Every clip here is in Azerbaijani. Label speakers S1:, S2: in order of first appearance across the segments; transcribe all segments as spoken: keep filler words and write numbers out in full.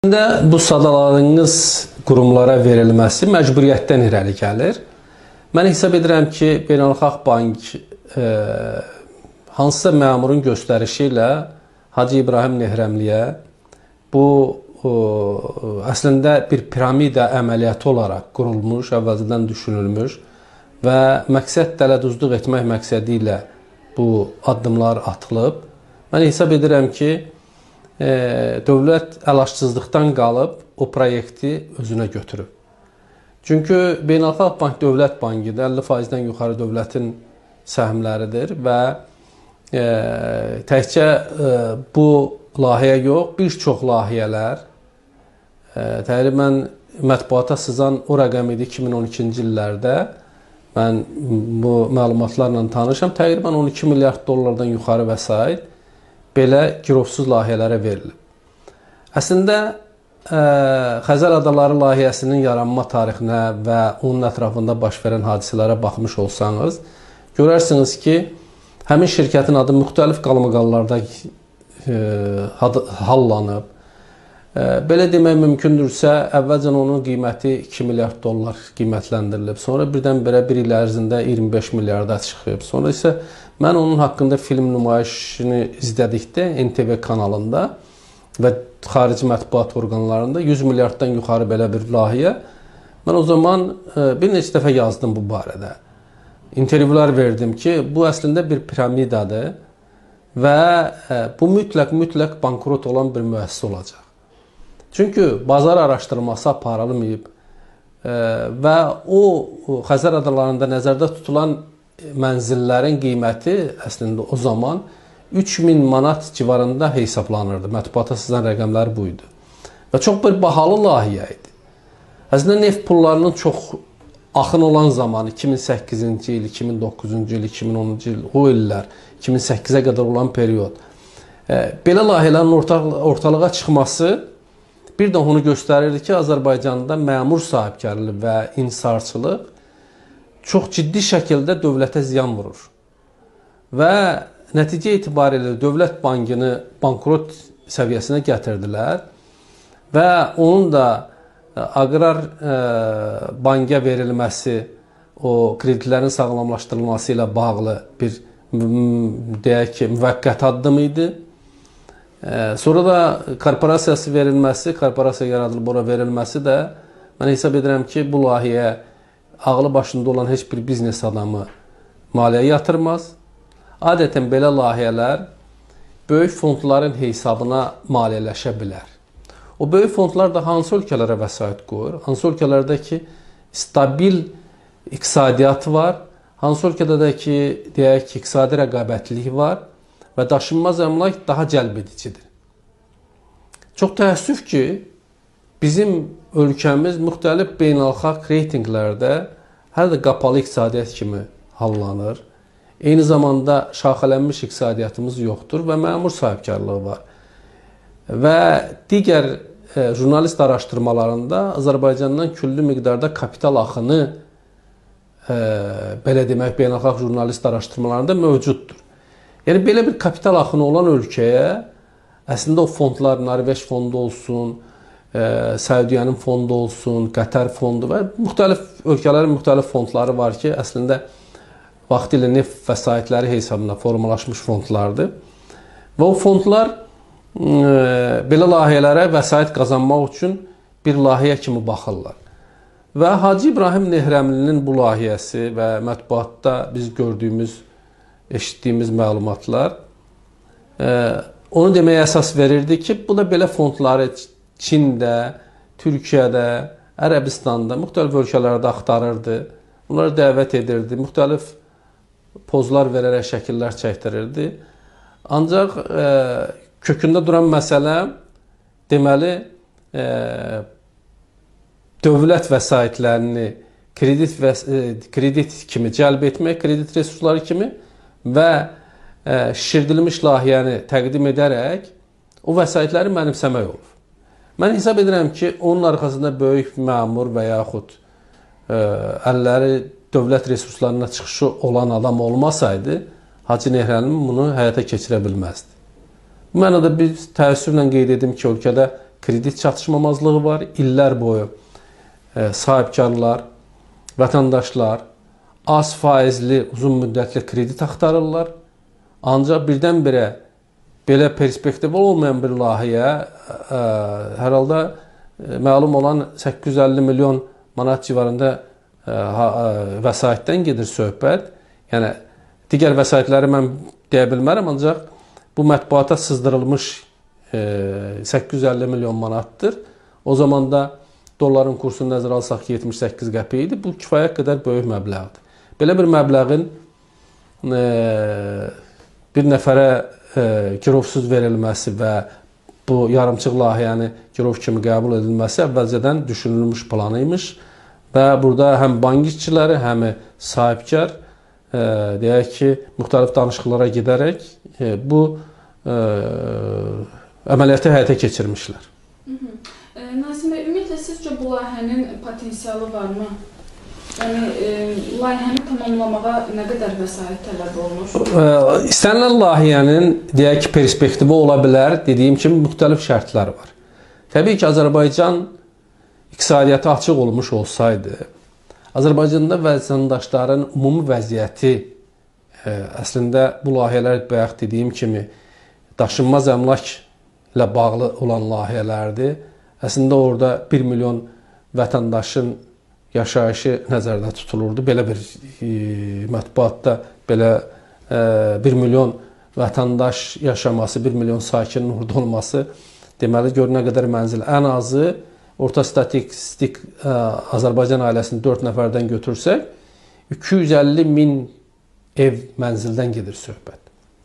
S1: Bu sadaladığınız qurumlara verilməsi məcburiyyətdən irəli gəlir. Mən hesab edirəm ki, Beynəlxalq Bank e, hansısa məmurun göstərişi ilə Hacı İbrahim Nehrəmliyə bu o, əslində bir piramida əməliyyatı olaraq qurulmuş, əvvəlcədən düşünülmüş və məqsəd dələduzluq etmək məqsədi ilə bu addımlar atılıb. Mən hesab edirəm ki, e, dövlət əlaşsızlıqdan qalıb o proyekti özünə götürüb. Çünki Beynəlxalq Bank dövlət bankidir, əlli faizdən yuxarı dövlətin səhmləridir və e, təkcə e, bu layihə yox, bir çox layihələr e, təqribən mətbuata sızan o rəqəm idi iki min on ikinci illərdə. Mən bu məlumatlarla tanışam. Təqribən on iki milyard dollardan yuxarı vəsait belə girovsuz layihələrə verilib. Əslində, ə, Xəzər Adaları layihəsinin yaranma tarixinə və onun ətrafında baş verən hadisələrə baxmış olsanız, görərsiniz ki, həmin şirkətin adı müxtəlif qalmaqallarda hallanıb. Belə demək mümkündürsə, əvvəlcən onun qiyməti iki milyard dollar qiymətləndirilib. Sonra birdən-birə bir il ərzində iyirmi beş milyarda çıxıb. Sonra isə mən onun haqqında film nümayişini izlədikdə N T V kanalında və xarici mətbuat orqanlarında yüz milyarddan yuxarı belə bir layihə. Mən o zaman bir neçə dəfə yazdım bu barədə. İntervyular verdim ki, bu əslində bir piramidadır və bu mütləq-mütləq bankrot olan bir müəssisə olacaq. Çünki bazar araşdırması aparılmayıb və o Xəzər Adalarında nəzərdə tutulan mənzillərin qiyməti əslində o zaman üç min manat civarında hesablanırdı. Mətbuata sızan rəqəmlər bu idi. Və çox bir bahalı layihə idi. Əslində neft pullarının çox axın olan zamanı iki min səkkizinci il, iki min doqquzuncu il, iki min onuncu il, o illər, iki min səkkizə qədər olan period. Belə layihələrin ortalığa çıxması bir də onu göstərirdi ki, Azərbaycanda məmur sahibkarlığı və inhisarçılıq çox ciddi şəkildə dövlətə ziyan vurur. Və nəticə etibarilə Dövlət Bankını bankrot səviyyəsinə gətirdilər və onun da aqrar banka verilməsi, o kreditlərin sağlamlaşdırılması ilə bağlı bir, deyək ki, müvəqqəti addım idi. Sonra da korporasiyası verilməsi, korporasiya yaradılıb ora verilməsi də mən hesab edirəm ki, bu layihəyə ağlı başında olan heç bir biznes adamı maliyyə yatırmaz. Adətən belə layihələr böyük fondların hesabına maliyyələşə bilər. O böyük fondlar da hansı ölkələrə vəsait qoyur? Hansı ölkələrdə ki, stabil iqtisadiyyat var, hansı ölkədə də ki, deyək ki, iqtisadi rəqabətlilik var və daşınmaz əmlak daha cəlb edicidir. Çox təəssüf ki, bizim ölkəmiz müxtəlif beynəlxalq reytinqlərdə hər də qapalı iqtisadiyyat kimi hallanır. Eyni zamanda şaxələnmiş iqtisadiyyatımız yoxdur və məmur sahibkarlığı var. Və digər e, jurnalist araşdırmalarında Azərbaycandan küllü miqdarda kapital axını e, belə demək beynəlxalq jurnalist araşdırmalarında mövcuddur. Yəni, belə bir kapital axını olan ölkəyə əslində o fondlar, Norveç fondu olsun, e, Səudiyyənin fondu olsun, Qətər fondu və müxtəlif ölkələrin müxtəlif fondları var ki, əslində vaxtilə neft vəsaitləri hesabına formalaşmış fondlardır. Və o fondlar e, belə layihələrə vəsait qazanmaq üçün bir layihə kimi baxırlar. Və Hacı İbrahim Nehrəmlinin bu layihəsi və mətbuatda biz gördüyümüz eşitdiyimiz məlumatlar e, onu deməyə əsas verirdi ki, bu da belə fondları Çində, Türkiyədə, Ərəbistanda, müxtəlif ölkələrdə axtarırdı. Bunları dəvət edirdi, müxtəlif pozlar verərək şəkillər çəkdirirdi. Ancaq e, kökündə duran məsələ deməli e, dövlət vəsaitlərini kredit, və, e, kredit kimi cəlb etmək, kredit resursları kimi və ə, şişirdilmiş layihəni təqdim edərək o vəsaitləri mənimsəmək olur. Mən hesab edirəm ki, onun arxasında böyük məmur və yaxud ə, əlləri dövlət resurslarına çıxışı olan adam olmasaydı, Hacı Nehrəmli bunu həyata keçirə bilməzdi. Bu mənada bir təəssüflə qeyd edim ki, ölkədə kredit çatışmamazlığı var. İllər boyu e, sahibkarlar, vətəndaşlar az faizli, uzun müddətli kredit axtarırlar. Ancaq birdən-birə belə perspektiv olmayan bir layihəyə ə, hər halda ə, məlum olan səkkiz yüz əlli milyon manat civarında ə, ə, vəsaitdən gedir söhbət. Yəni digər vəsaitləri mən deyə bilmərəm, ancaq bu mətbuata sızdırılmış ə, səkkiz yüz əlli milyon manatdır. O zaman da dolların kursunu nəzərə alsaq yetmiş səkkiz qəpik idi. Bu kifayət qədər böyük məbləğdir. Belə bir məbləğin ə, bir nəfərə girovsuz verilməsi və bu yarımçıq layihəni girov kimi qəbul edilməsi əvvəlcədən düşünülmüş planı imiş və burada həm bank işçiləri, həm sahibkar e, deyək ki, müxtəlif danışıqlara gedərək e, bu e, əməliyyatı həyata keçirmişlər.
S2: Hı -hı. E, Nazim bəy, ümumiyyətlə sizcə bu layihənin potensialı varmı? Yəni, e, layihəni tamamlamağa nə qədər vəsait tələb olunur?
S1: E, istənilən layihənin, deyək ki, perspektivi ola bilər. Dediyim kimi, müxtəlif şərtlər var. Təbii ki, Azərbaycan iqtisadiyyatı açıq olmuş olsaydı, Azərbaycanda vətəndaşların ümumi vəziyyəti e, əslində bu layihələr bayaq dediyim kimi daşınmaz əmlak ilə bağlı olan layihələrdir. Əslində orada bir milyon vətəndaşın yaşayışı nəzərdə tutulurdu. Belə bir e, mətbuatda belə e, bir milyon vətəndaş yaşaması, bir milyon sakinin orada olması deməli gör nə qədər mənzil. Ən azı orta statistik e, Azərbaycan ailəsini dörd nəfərdən götürsək iki yüz əlli min ev mənzildən gedir söhbət.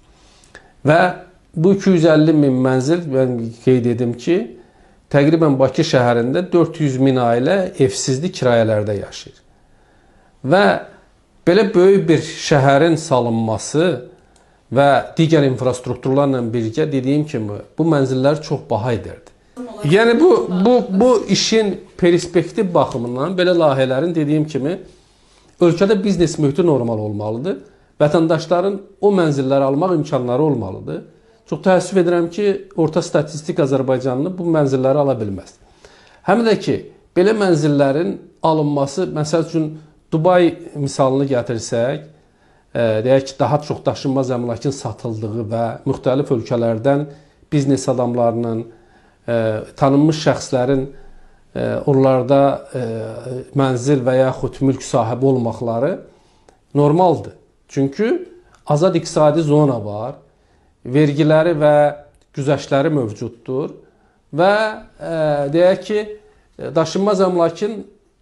S1: Və bu iki yüz əlli min mənzil, mən qeyd edim ki, təqribən Bakı şəhərində dörd yüz min ailə evsizlik kirayələrdə yaşayır. Və belə böyük bir şəhərin salınması və digər infrastrukturlarla birgə dediyim kimi bu mənzillər çox baha edirdi. Yəni bu bu bu işin perspektiv baxımından belə layihələrin dediyim kimi ölkədə biznes mühiti normal olmalıdır. Vətəndaşların o mənzilləri almaq imkanları olmalıdır. Çox təəssüf edirəm ki, orta statistik Azərbaycanlı bu mənzilləri ala bilməz. Həm də ki, belə mənzillərin alınması, məsəl üçün, Dubay misalını gətirsək, e, deyək ki, daha çox daşınmaz əmlakın satıldığı və müxtəlif ölkələrdən biznes adamlarının, e, tanınmış şəxslərin e, onlarda e, mənzil və yaxud mülk sahibi olmaqları normaldır. Çünki azad iqtisadi zona var, vergiləri və güzəştləri mövcuddur və e, deyək ki, daşınmaz əmlakın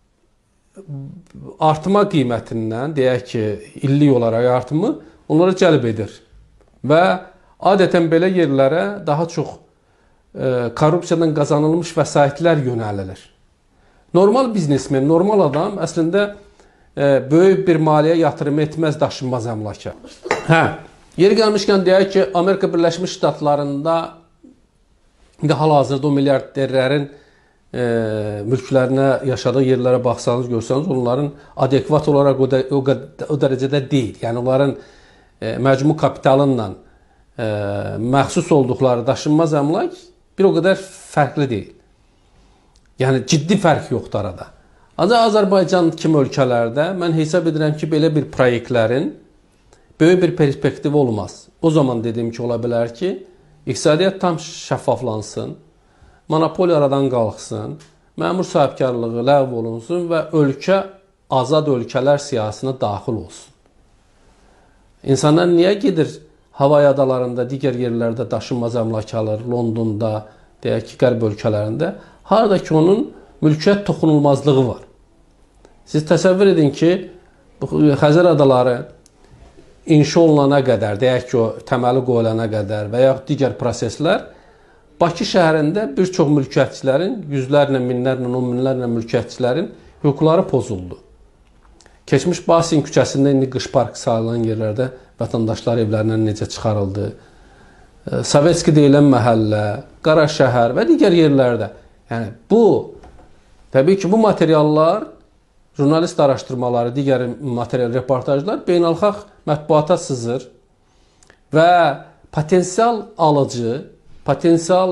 S1: artma qiymətindən, deyək ki, illik olaraq artımı onları cəlb edir və adətən belə yerlərə daha çox e, korrupsiyadan qazanılmış vəsaitlər yönəlilir. Normal biznesmen, normal adam əslində e, böyük bir maliyyə yatırım etməz daşınmaz əmlaka. Hə. Yeri gəlmişkən deyək ki, Amerika Birləşmiş Ştatlarında indi hal-hazırda o milyarderlərin e, mülklərinə, yaşadığı yerlərə baxsanız, görsəniz, onların adekvat olaraq o, də, o, o dərəcədə deyil. Yəni, onların e, məcmu kapitalınla e, məxsus olduqları daşınmaz əmlak bir o qədər fərqli deyil. Yəni, ciddi fərq yoxdur arada. Ancaq Azərbaycan kimi ölkələrdə mən hesab edirəm ki, belə bir proyektlərin böyük bir perspektiv olmaz. O zaman dediyim ki, ola bilər ki, iqtisadiyyat tam şəffaflansın, monopoliya aradan qalxsın, məmur sahibkarlığı ləğv olunsun və ölkə azad ölkələr siyasına daxil olsun. İnsanlar niyə gedir Havay adalarında, digər yerlərdə daşınmaz əmlak alır, Londonda, deyək ki, qərb ölkələrində, harada ki, onun mülkiyyət toxunulmazlığı var. Siz təsəvvür edin ki, Xəzər adaları inşa olunana qədər, deyək ki, o təməli qoyulana qədər və yaxud digər proseslər Bakı şəhərində bir çox mülkiyyətçilərin, yüzlərlə, minlərlə, on minlərlə mülkiyyətçilərin hüquqları pozuldu. Keçmiş Basin küçəsində indi qış parkı sayılan yerlərdə vətəndaşlar evlərindən necə çıxarıldı. Sovetski deyilən məhəllə, Qaraşəhər və digər yerlərdə. Yəni bu, təbii ki, bu materiallar jurnalist araşdırmaları, digər material reportajlar beynəlxalq mətbuata sızır və potensial alıcı, potensial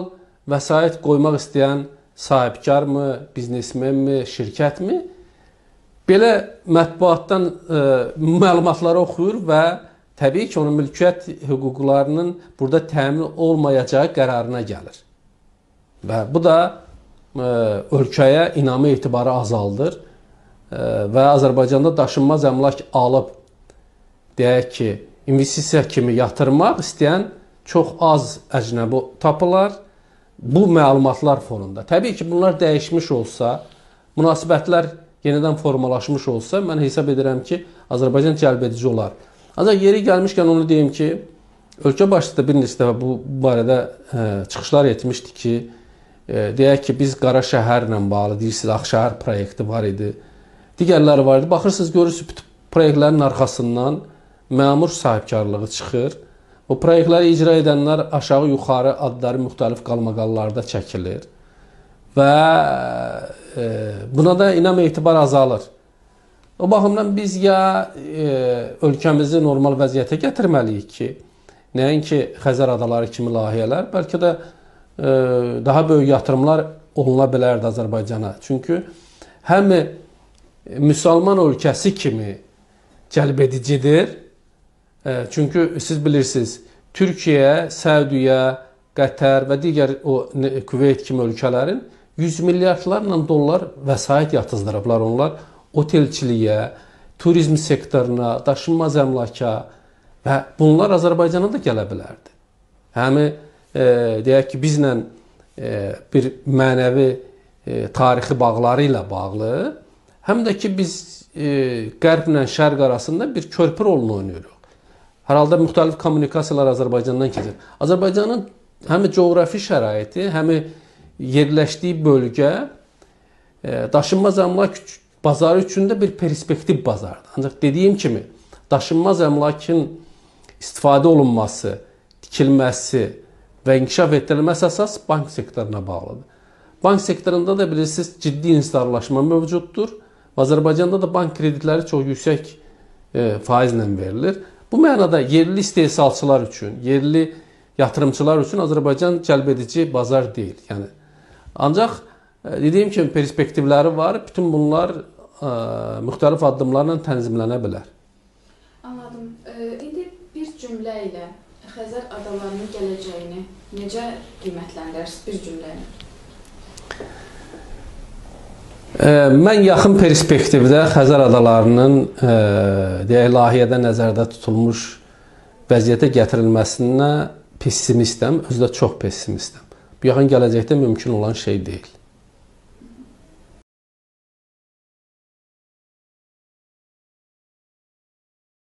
S1: vəsait qoymaq istəyən sahibkarmı, biznesmenmi, şirkətmi belə mətbuatdan ə, məlumatları oxuyur və təbii ki, onun mülkiyyət hüquqlarının burada təmin olmayacağı qərarına gəlir. Və bu da ə, ölkəyə inamı etibarı azaldır ə, və Azərbaycanda daşınmaz əmlak alıb, deyək ki, investisiya kimi yatırmaq istəyən çox az əcnəbi tapılar bu məlumatlar fonunda. Təbii ki, bunlar dəyişmiş olsa, münasibətlər yenidən formalaşmış olsa, mən hesab edirəm ki, Azərbaycan cəlbedici olar. Ancaq yeri gəlmişkən onu deyim ki, ölkə başçısı da bir neçə dəfə bu barədə ə, çıxışlar etmişdi ki, ə, deyək ki, biz Qara şəhərlə bağlı, deyirsiniz, Ağşəhər proyekti var idi, digərləri var idi. Baxırsınız, görürsünüz, bütün proyektlərin arxasından məmur sahibkarlığı çıxır. O proyektləri icra edənlər aşağı-yuxarı adları müxtəlif qalmaqallarda çəkilir və e, buna da inam etibar azalır. O baxımdan biz ya e, ölkəmizi normal vəziyyətə gətirməliyik ki, nəinki Xəzər adaları kimi layihələr, bəlkə də e, daha böyük yatırımlar oluna bilərdi Azərbaycana. Çünki həm müsəlman ölkəsi kimi cəlbedicidir. Çünki siz bilirsiniz, Türkiyə, Səudiyyə, Qətər və digər o Küveyt kimi ölkələrin yüz milyardlarla dollar vəsait yatızdırıblar. Onlar otelçiliyə, turizm sektoruna, daşınmaz əmlaka və bunlar Azərbaycana da gələ bilərdi. Həmi e, deyək ki, bizlə e, bir mənəvi e, tarixi bağları ilə bağlı, həm də ki, biz e, qərblə şərq arasında bir körpü rolunu oynayırıq. Hər halda müxtəlif kommunikasiyalar Azərbaycandan keçir. Azərbaycanın həm coğrafi şəraiti, həm yerləşdiyi bölgə daşınmaz əmlak bazarı üçün də bir perspektiv bazardır. Ancaq dediyim kimi, daşınmaz əmlakın istifadə olunması, tikilməsi və inkişaf etdirilməsi əsas bank sektoruna bağlıdır. Bank sektorunda da bilirsiniz, ciddi instarlaşma mövcuddur. Azərbaycanda da bank kreditləri çox yüksək faizlə verilir. Bu mənada yerli istehsalçılar üçün, yerli yatırımçılar üçün Azərbaycan cəlbedici bazar deyil. Yəni, ancaq dediyim kimi perspektivləri var. Bütün bunlar ə, müxtəlif addımlarla tənzimlənə bilər.
S2: Anladım. E, indi bir cümlə ilə Xəzər adalarının gələcəyini necə qiymətləndirirsiniz bir cümlə ilə?
S1: Mən yaxın perspektivdə Xəzər adalarının e, deyək, layihədə nəzərdə tutulmuş vəziyyətə gətirilməsinə pessimistəm, özü də çox pessimistəm. Bu yaxın gələcəkdə mümkün olan şey deyil.